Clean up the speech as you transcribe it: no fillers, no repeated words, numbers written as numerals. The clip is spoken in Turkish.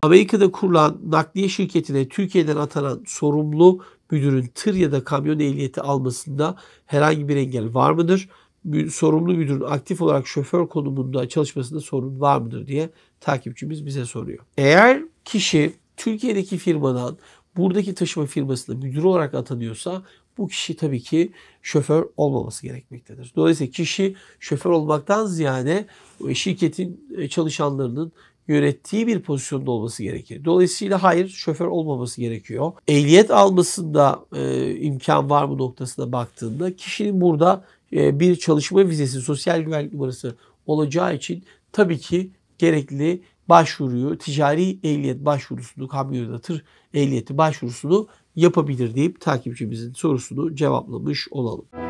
Amerika'da kurulan nakliye şirketine Türkiye'den atanan sorumlu müdürün tır ya da kamyon ehliyeti almasında herhangi bir engel var mıdır? Sorumlu müdürün aktif olarak şoför konumunda çalışmasında sorun var mıdır diye takipçimiz bize soruyor. Eğer kişi Türkiye'deki firmadan buradaki taşıma firmasında müdür olarak atanıyorsa bu kişi tabii ki şoför olmaması gerekmektedir. Dolayısıyla kişi şoför olmaktan ziyade şirketin çalışanlarının yönettiği bir pozisyonda olması gerekir. Dolayısıyla hayır, şoför olmaması gerekiyor. Ehliyet almasında imkan var mı noktasına baktığında kişinin burada bir çalışma vizesi, sosyal güvenlik numarası olacağı için tabii ki gerekli başvuruyu, ticari ehliyet başvurusunu, kamyon ya da tır ehliyeti başvurusunu yapabilir deyip takipçimizin sorusunu cevaplamış olalım.